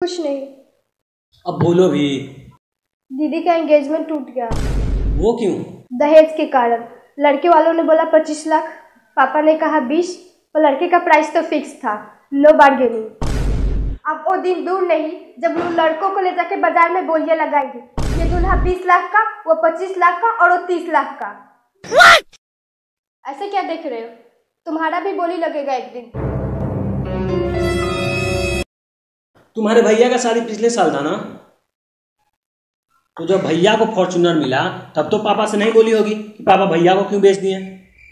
कुछ नहीं। अब बोलो भी। दीदी का एंगेजमेंट टूट गया। वो क्यों? दहेज के कारण। लड़के वालों ने बोला 25 लाख, पापा ने कहा 20, और लड़के का प्राइस तो फिक्स था, नो बार्गेनिंग। अब वो दिन दूर नहीं जब लोग लड़कों को ले जाके बाजार में बोलियां लगाएंगे, ये दूल्हा 20 लाख का, वो 25 लाख का और वो 30 लाख का। ऐसे क्या देख रहे हो? तुम्हारा भी बोली लगेगा एक दिन। तुम्हारे भैया का शादी पिछले साल था ना? तो जब भैया को फॉर्च्यूनर मिला तब तो पापा से नहीं बोली होगी कि पापा भैया को क्यों बेच दिए?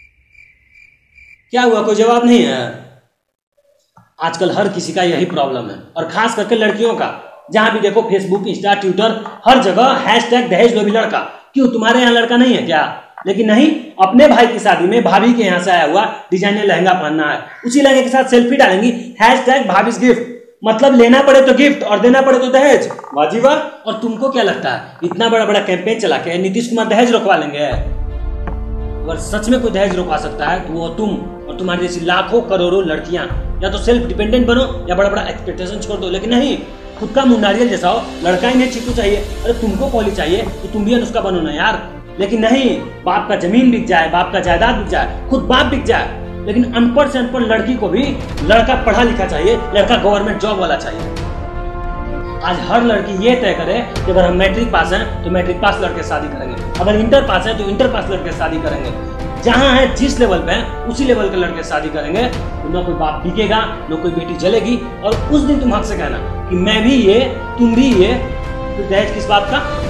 क्या हुआ, कोई जवाब नहीं है? आजकल हर किसी का यही प्रॉब्लम है, और खास करके लड़कियों का। जहां भी देखो फेसबुक, इंस्टा, ट्विटर, हर जगह हैशटैग दहेज लोभी लड़का। क्यों, तुम्हारे यहाँ लड़का नहीं है क्या? लेकिन नहीं, अपने भाई की शादी में भाभी के यहाँ से आया हुआ डिजाइनर लहंगा पहनना है, उसी लहंगे के साथ सेल्फी डालेंगी, हैशटैग भाभीज गिफ्ट। मतलब लेना पड़े तो गिफ्ट और देना पड़े तो दहेज। वाजी वाह। और तुमको क्या लगता है इतना बड़ा बड़ा कैंपेन चला के नीतीश कुमार दहेज रोकवा लेंगे? अगर सच में कोई दहेज रोकवा सकता है तो वो तुम और तुम्हारी जैसी लाखों करोड़ों लड़कियां। या तो सेल्फ डिपेंडेंट बनो या बड़ा बड़ा एक्सपेक्टेशन छोड़ दो, लेकिन नहीं, खुद का मुंडारियल जैसा हो। लड़का ही नहीं चीकू चाहिए, अरे तुमको पॉली चाहिए तो तुम भी अनुष्का बनो ना यार। लेकिन नहीं, बाप का जमीन बिक जाए, बाप का जायदाद बिक जाए, खुद बाप बिक जाए, लेकिन अनपढ़ से अनपढ़ लड़की को भी लड़का पढ़ा लिखा चाहिए, लड़का गवर्नमेंट जॉब वाला चाहिए। आज हर लड़की ये तय करे कि अगर हम मैट्रिक पास हैं तो मैट्रिक पास लड़के शादी करेंगे, अगर इंटर पास है तो इंटर पास लड़के शादी करेंगे। जहां है जिस लेवल पे है उसी लेवल के लड़के शादी करेंगे, तो ना कोई बाप बिकेगा, ना कोई बेटी जलेगी। और उस दिन तुम हक से कहना कि मैं भी ये, तुम भी ये, तो दहेज किस बात का?